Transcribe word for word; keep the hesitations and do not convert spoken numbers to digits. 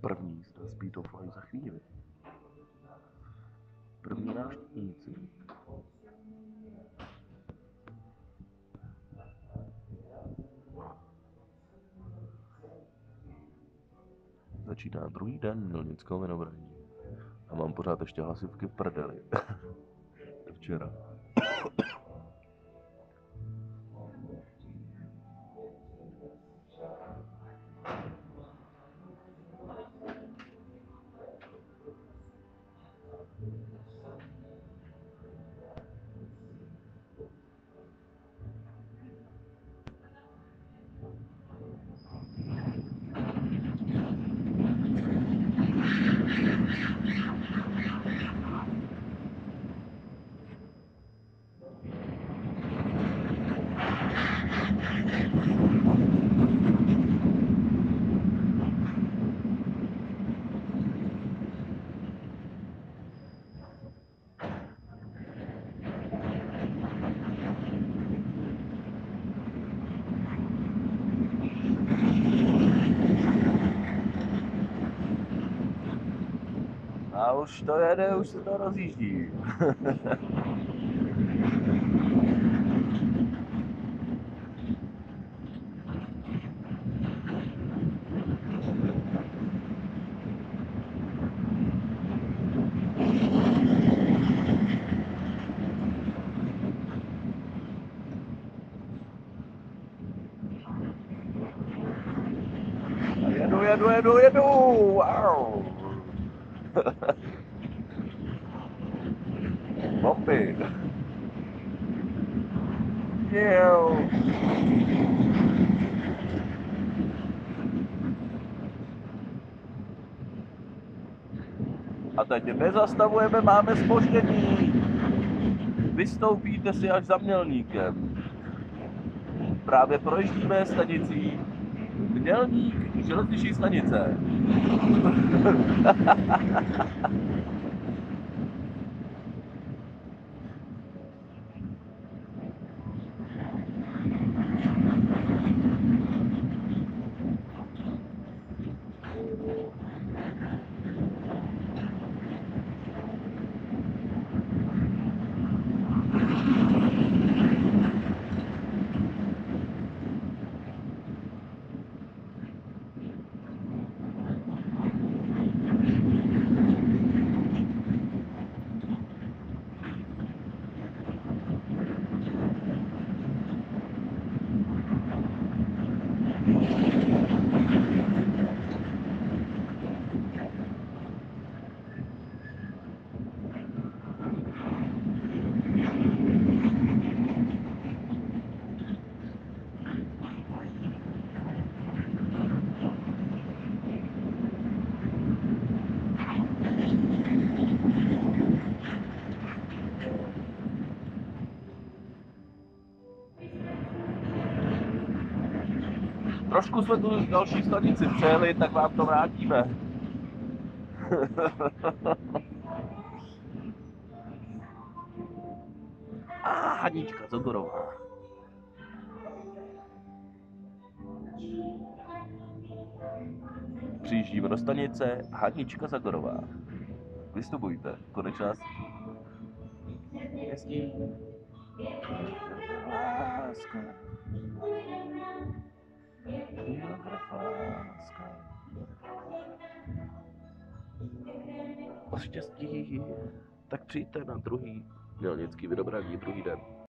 První jízda Speed of Life za chvíli. První návštěvníci. Začíná druhý den milnického Vinobraní. A mám pořád ještě hlasivky v prdeli. Včera. A už to jede, už se to rozjíždí. Jedu, jedu, jedu, jedu! Wow. Bomby! Jel! A teď nezastavujeme, máme zpoždění. Vystoupíte si až za Mělníkem. Právě projíždíme stanicí Mělník, železniční stanice. Trošku jsme tu další stanici přejeli, tak vám to vrátíme. A Hanička Zagorová. Přijíždíme do stanice Hanička Zagorová. Vystupujte, konec čas. Hezký. Láska. O štěstí, tak přijďte na druhý Mělnický Vinobraní, druhý den.